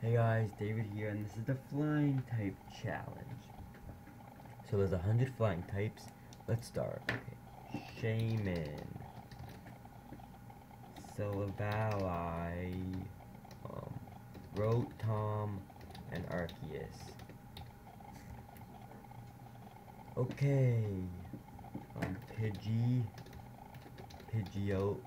Hey guys, David here, and this is the flying type challenge. So there's 100 flying types. Let's start. Okay. Shaman, Syllabali, Rotom, and Arceus. Okay. Pidgeot,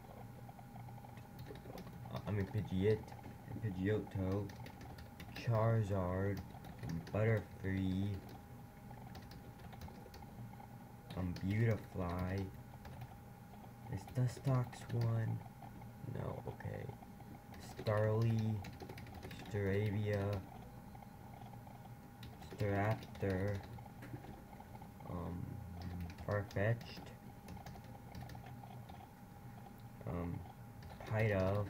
Pidgeot, and Pidgeotto, Charizard, Butterfree, Beautifly. Is Dustox one? No, okay. Starly, Staravia, Staraptor, Farfetch'd, Pidove,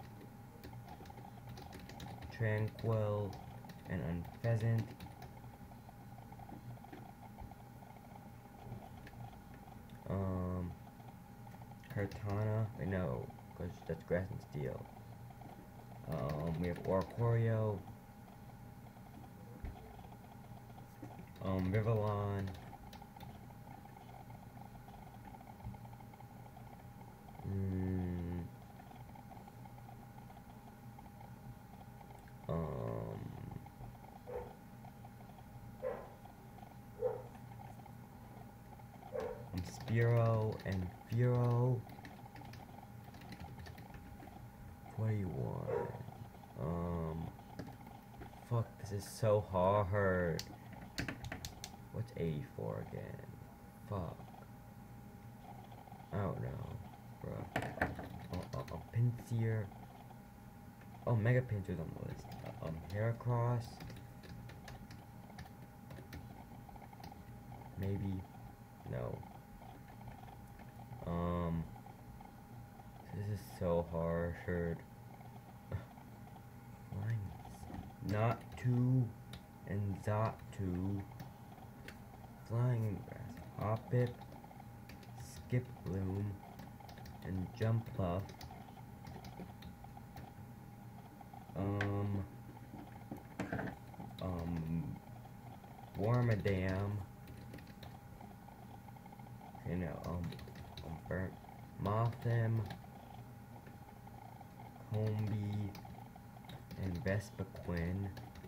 Tranquil, and Unpheasant. Kartana, no, because that's Grass and Steel. We have Oricorio, Rivillon, Spearow and Fearow. What do you want? Fuck, this is so hard. What's 84 again? Fuck. I don't know, bro. Pinsir. Oh, Mega Pinsir's on the list. Heracross. Maybe. No. This is so hard. Natu and Zatu. Flying Grass. Hoppip, Skiploom, and Jumpluff. Wormadam. You know, Mothim, Combee, and Vespiquen,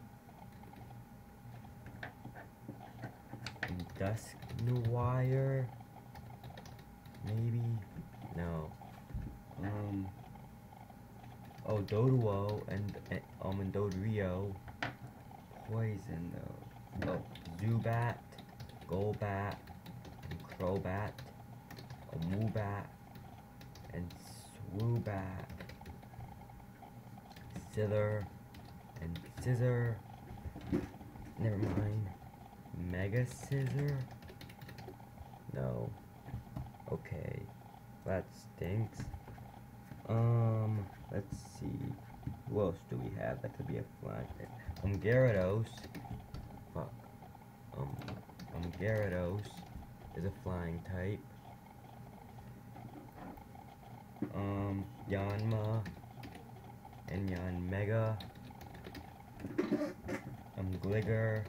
and Dusknoir, maybe? No. Oh, Doduo and Dodrio. Poison though. Oh, Zubat, Golbat, and Crobat, Woobat, and Swoobat, Scyther, and Scissor. Never mind. Mega Scissor? No. Okay. That stinks. Let's see. Who else do we have that could be a flying type? Gyarados. Fuck. Gyarados is a flying type. Yanma and Yanmega. Gligar.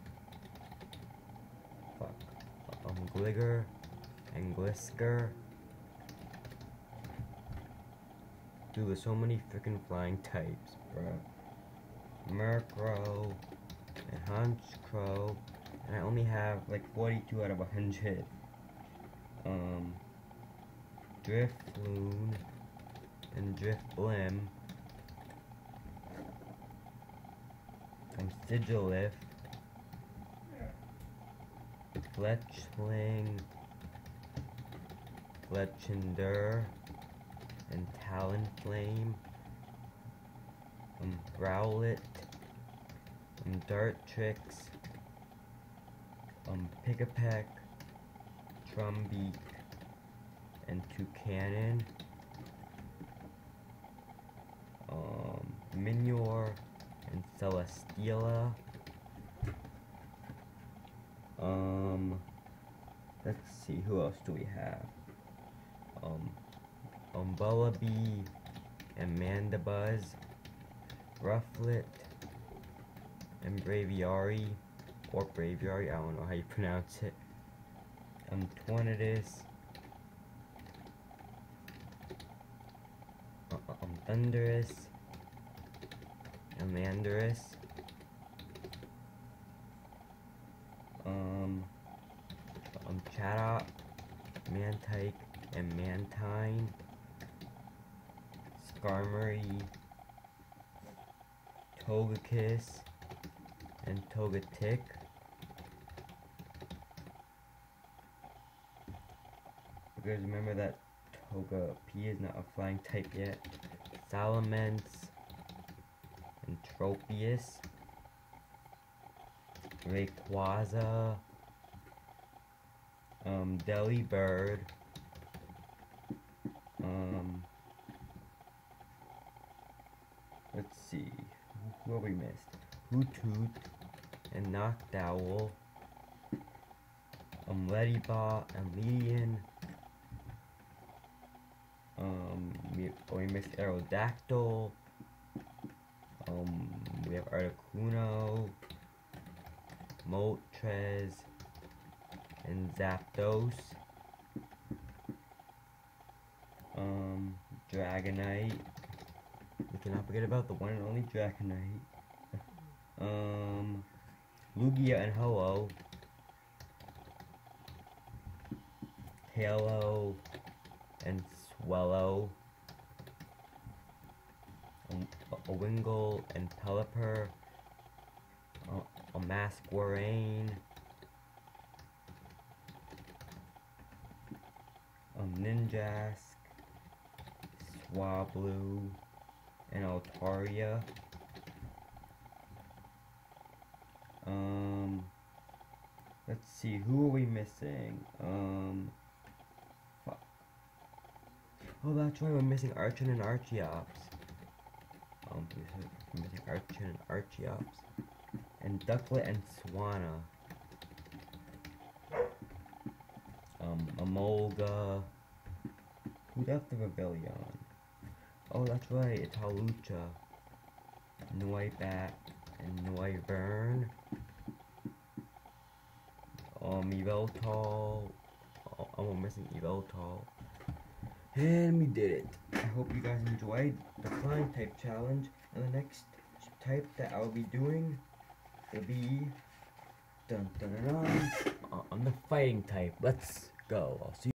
Fuck. Gligar and Glisker. Dude, there's so many freaking flying types, bro. Murkrow and Honchkrow, and I only have like 42 out of 100. Drifloon and Drifblim. Sigilif, Fletchling, Fletchinder, and Talonflame, Rowlet, Dartrix, Pick-a-Peck, Trumbeak, and Toucanon, Minior, and Celesteela. Let's see, who else do we have? Bullabee and Mandibuzz, Rufflet, and Braviary, or Braviary, I don't know how you pronounce it. Tornadus, Thundurus, Landorus, Chatot, Mantike, and Mantine, Skarmory, Togekiss, and Togetic. Because remember that Togepi is not a flying type yet. Salamence, and Tropius, Rayquaza, Delibird, let's see, who have we missed? Hoothoot, and Noctowl, Ledybot, and Ledian, we missed Aerodactyl, we have Articuno, Moltres, and Zapdos, Dragonite. We cannot forget about the one and only Dragonite. Lugia and Ho-Oh, Halo, and Swellow, a Wingull and Pelipper, a Masquerain, Ninjask, Swablu, and Altaria. Let's see, who are we missing? Fuck. Oh, that's right, we're missing Archon and Archeops. We're missing Archon and Archeops. And Ducklet and Swanna. Emolga. Who left the Rebellion? Oh, that's right, it's Hawlucha, Noibat, and Noivern. Yveltal. Oh, I'm missing Yveltal. And we did it. I hope you guys enjoyed the flying type challenge. And the next type that I'll be doing will be on the fighting type. Let's go. I'll see you.